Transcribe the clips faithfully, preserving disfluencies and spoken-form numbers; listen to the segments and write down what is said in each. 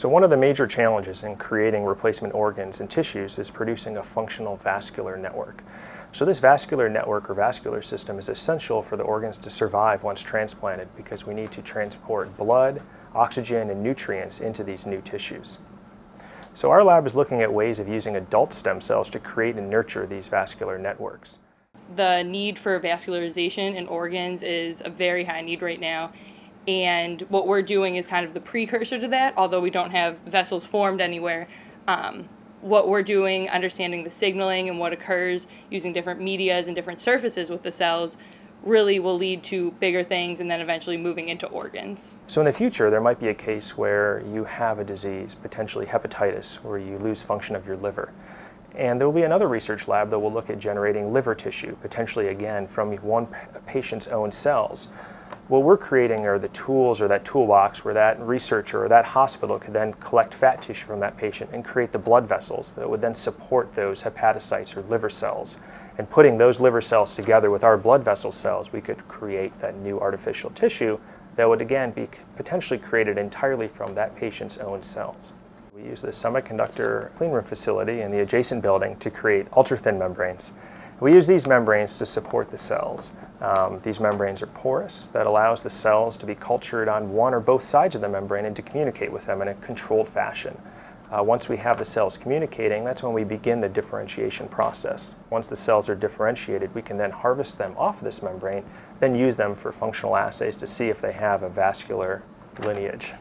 So one of the major challenges in creating replacement organs and tissues is producing a functional vascular network. So this vascular network or vascular system is essential for the organs to survive once transplanted because we need to transport blood, oxygen, and nutrients into these new tissues. So our lab is looking at ways of using adult stem cells to create and nurture these vascular networks. The need for vascularization in organs is a very high need right now. And what we're doing is kind of the precursor to that, although we don't have vessels formed anywhere. Um, what we're doing, understanding the signaling and what occurs using different medias and different surfaces with the cells, really will lead to bigger things and then eventually moving into organs. So in the future, there might be a case where you have a disease, potentially hepatitis, where you lose function of your liver. And there will be another research lab that will look at generating liver tissue, potentially again from one patient's own cells. What we're creating are the tools or that toolbox where that researcher or that hospital could then collect fat tissue from that patient and create the blood vessels that would then support those hepatocytes or liver cells. And putting those liver cells together with our blood vessel cells, we could create that new artificial tissue that would again be potentially created entirely from that patient's own cells. We use the semiconductor cleanroom facility in the adjacent building to create ultra-thin membranes. We use these membranes to support the cells. Um, these membranes are porous. That allows the cells to be cultured on one or both sides of the membrane and to communicate with them in a controlled fashion. Uh, once we have the cells communicating, that's when we begin the differentiation process. Once the cells are differentiated, we can then harvest them off of this membrane, then use them for functional assays to see if they have a vascular lineage.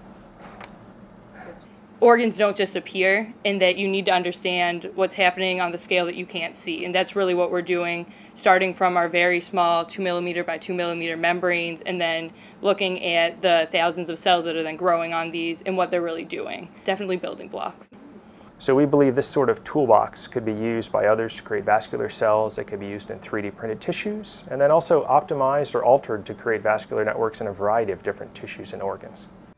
Organs don't just appear, and that you need to understand what's happening on the scale that you can't see. And that's really what we're doing, starting from our very small two millimeter by two millimeter membranes and then looking at the thousands of cells that are then growing on these and what they're really doing. Definitely building blocks. So we believe this sort of toolbox could be used by others to create vascular cells that could be used in three D printed tissues, and then also optimized or altered to create vascular networks in a variety of different tissues and organs.